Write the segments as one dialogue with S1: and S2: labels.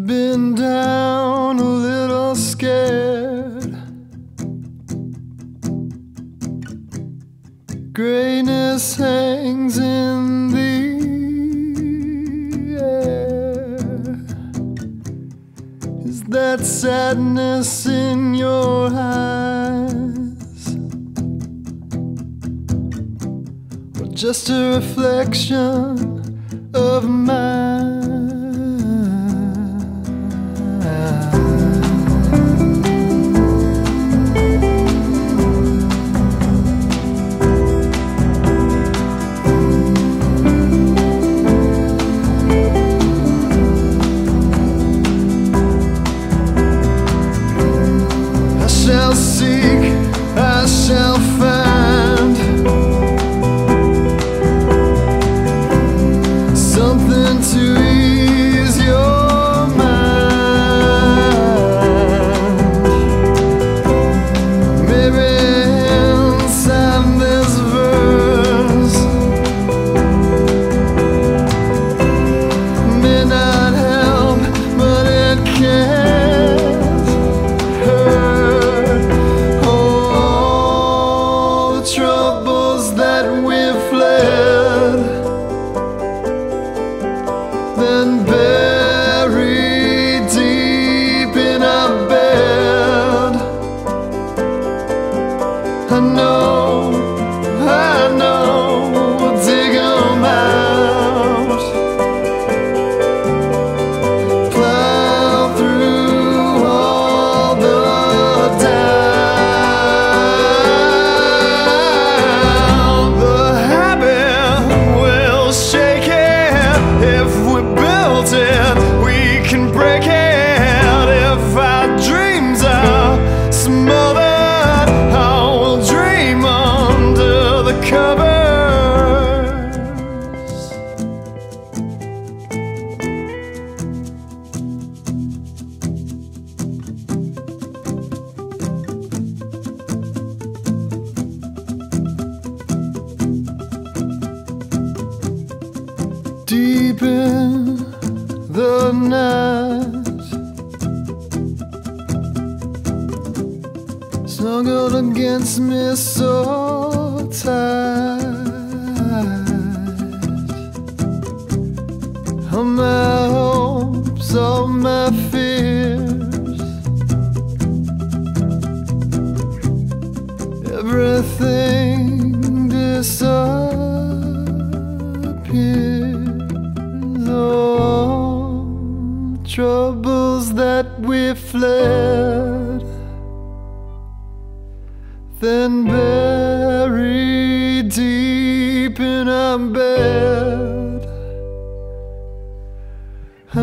S1: been down a little scared. Grayness hangs in the air. Is that sadness in your eyes, or just a reflection of mine? I shall seek, I shall find something to ease your mind. Maybe inside this verse may not help, but it can't hurt. All the troubles that we've fled, then buried deep in our bed. I know, we'll dig 'em out, plow through all the down. The habit will shake it if we build it. We can break it if our dreams are smothered. I will dream under the covers. Deep in the night, snuggled against me so tight. All my hopes, all my fears, everything disappears. All troubles that we fled, then buried deep in our bed. I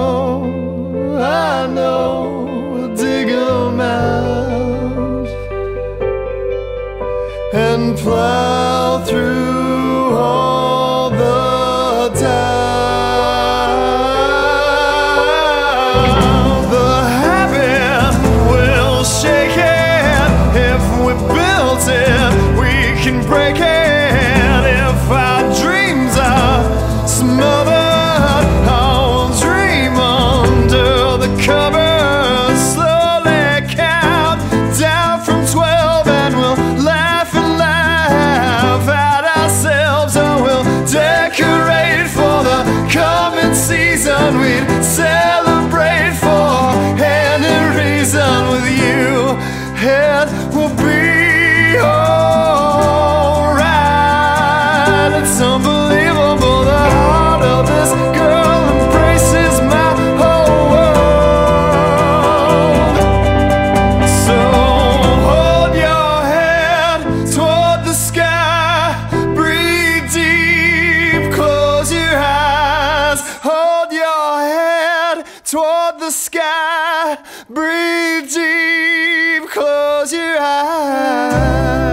S1: know, we'll dig 'em out and plow through all the down. The habit will shake it if we build it. We can break it if our dreams are smothered. I will dream under the covers. Slowly count down from 12 and we'll laugh and laugh at ourselves. And we'll decorate for the coming season. We'd celebrate for any reason with you. It will be alright. It's unbelievable, the heart of this girl embraces my whole world. So hold your head toward the sky, breathe deep, close your eyes. Hold your head toward the sky, breathe deep, close your eyes.